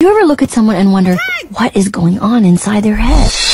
You ever look at someone and wonder what is going on inside their head?